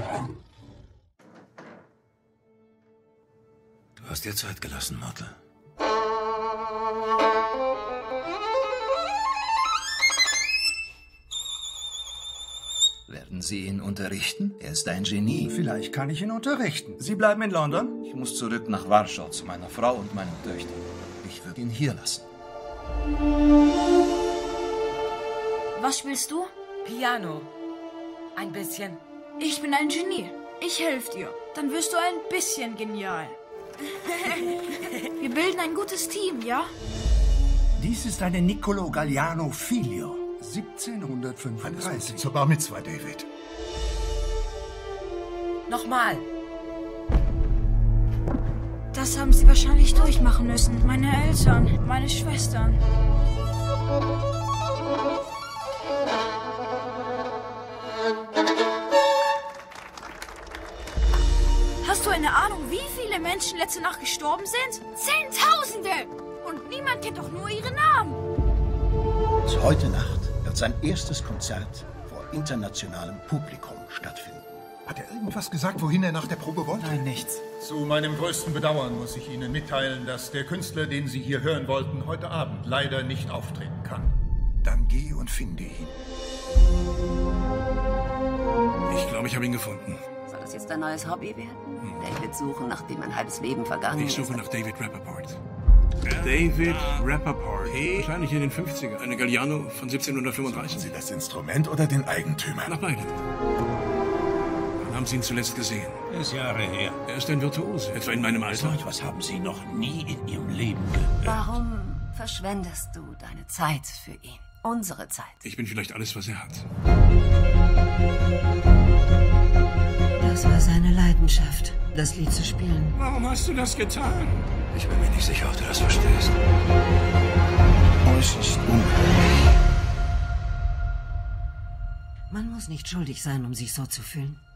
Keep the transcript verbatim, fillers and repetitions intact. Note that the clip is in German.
Du hast dir Zeit gelassen, Myrtle. Werden Sie ihn unterrichten? Er ist ein Genie. Vielleicht kann ich ihn unterrichten. Sie bleiben in London? Ich muss zurück nach Warschau zu meiner Frau und meinen Töchtern. Ich würde ihn hier lassen. Was spielst du? Piano. Ein bisschen. Ich bin ein Genie. Ich helfe dir. Dann wirst du ein bisschen genial. Wir bilden ein gutes Team, ja? Dies ist eine Niccolo Galliano Figlio. siebzehnhundertfünfunddreißig. Zur Bar Mitzwa, David. Nochmal. Das haben sie wahrscheinlich durchmachen müssen. Meine Eltern, meine Schwestern. Hast du eine Ahnung, wie viele Menschen letzte Nacht gestorben sind? Zehntausende! Und niemand kennt doch nur ihre Namen. Und heute Nacht wird sein erstes Konzert vor internationalem Publikum stattfinden. Hat er irgendwas gesagt, wohin er nach der Probe wollte? Nein, nichts. Zu meinem größten Bedauern muss ich Ihnen mitteilen, dass der Künstler, den Sie hier hören wollten, heute Abend leider nicht auftreten kann. Dann geh und finde ihn. Ich glaube, ich habe ihn gefunden. Soll das jetzt dein neues Hobby werden? Hm. David suchen, nachdem ein halbes Leben vergangen ist. Ich suche nach David Rappaport. David Rappaport. Wahrscheinlich in den fünfzigern. Eine Galliano von siebzehnhundertfünfunddreißig. Sie das Instrument oder den Eigentümer? Nach beiden. Wann haben Sie ihn zuletzt gesehen? Das ist Jahre her. Er ist ein Virtuose. Etwa in meinem Alter. So etwas haben Sie noch nie in Ihrem Leben gehört. Warum verschwendest du deine Zeit für ihn? Unsere Zeit. Ich bin vielleicht alles, was er hat. Das war seine Leidenschaft, das Lied zu spielen. Warum hast du das getan? Ich bin mir nicht sicher, ob du das verstehst. Äußerst unheimlich. Man muss nicht schuldig sein, um sich so zu fühlen.